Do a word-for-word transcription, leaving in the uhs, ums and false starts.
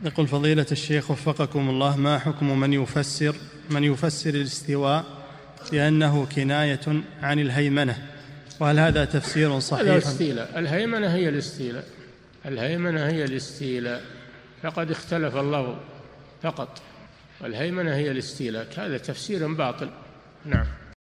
يقول فضيلة الشيخ وفقكم الله، ما حكم من يفسر من يفسر الاستواء بأنه كناية عن الهيمنة، وهل هذا تفسير صحيح؟ هذا استيلاء. الهيمنة هي الاستيلاء، الهيمنة هي الاستيلاء، فقد اختلف اللفظ فقط. الهيمنة هي الاستيلاء، هذا تفسير باطل. نعم.